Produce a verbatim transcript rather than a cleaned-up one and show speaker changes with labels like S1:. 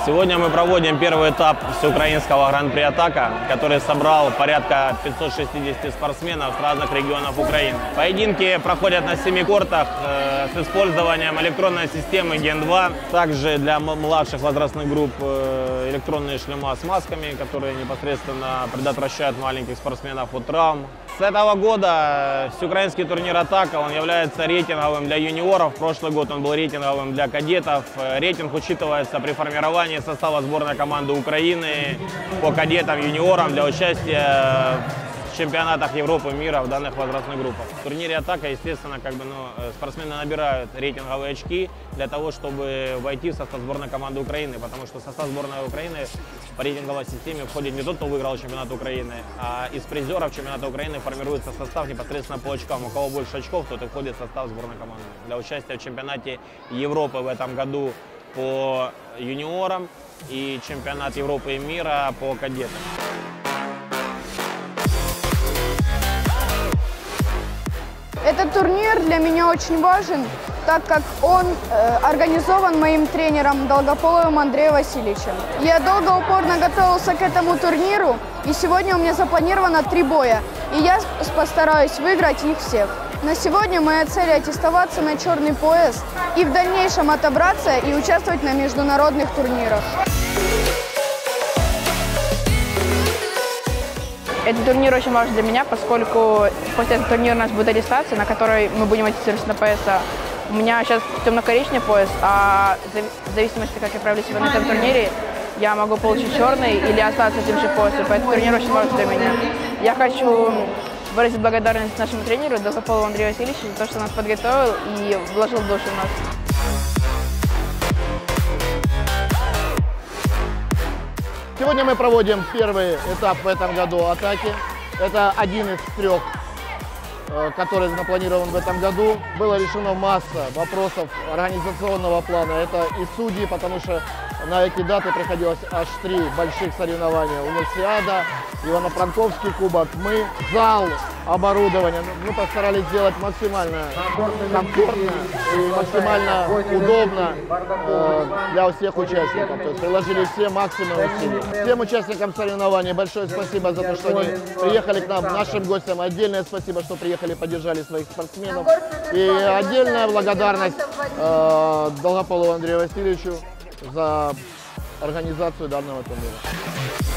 S1: Сегодня мы проводим первый этап всеукраинского гран-при «Атака», который собрал порядка пятисот шестидесяти спортсменов с разных регионов Украины. Поединки проходят на семи кортах э, с использованием электронной системы ген два. Также для младших возрастных групп э, электронные шлема с масками, которые непосредственно предотвращают маленьких спортсменов от травм. С этого года всеукраинский турнир «Атака» он является рейтинговым для юниоров. Прошлый год он был рейтинговым для кадетов. Рейтинг учитывается при формировании состава сборной команды Украины по кадетам, юниорам для участия в чемпионатах Европы, мира в данных возрастных группах. В турнире «Атака», естественно, как бы, ну, спортсмены набирают рейтинговые очки для того, чтобы войти в состав сборной команды Украины, потому что в состав сборной Украины по рейтинговой системе входит не тот, кто выиграл чемпионат Украины, а из призеров чемпионата Украины формируется состав непосредственно по очкам. У кого больше очков, тот и входит в состав сборной команды. Для участия в чемпионате Европы в этом году по юниорам и чемпионат Европы и мира по кадетам.
S2: Этот турнир для меня очень важен, так как он э, организован моим тренером Долгополовым Андреем Васильевичем. Я долго упорно готовился к этому турниру, и сегодня у меня запланировано три боя, и я постараюсь выиграть их всех. На сегодня моя цель аттестоваться на черный пояс и в дальнейшем отобраться и участвовать на международных турнирах.
S3: Этот турнир очень важен для меня, поскольку после этого турнира у нас будет аттестация, на которой мы будем аттестироваться на пояса. У меня сейчас темно-коричневый пояс, а в зависимости, как я проявлю себя на этом турнире, я могу получить черный или остаться тем же поясом. Поэтому турнир очень важен для меня. Я хочу выразить благодарность нашему тренеру Долгополову Андрею Васильевичу за то, что нас подготовил и вложил душу в нас.
S4: Сегодня мы проводим первый этап в этом году «Атаки». Это один из трех, который запланирован в этом году. Было решено масса вопросов организационного плана. Это и судьи, потому что на эти даты приходилось аж три больших соревнования. Универсиада, Ивано-Франковский кубок, мы, зал, оборудование. Мы постарались сделать максимально комфортно и максимально удобно э, для всех участников. То есть приложили все максимум усилий. Всем участникам соревнований большое спасибо за то, что они приехали к нам, нашим гостям. Отдельное спасибо, что приехали, поддержали своих спортсменов. И отдельная благодарность э, Долгополову Андрею Васильевичу за организацию данного турнира.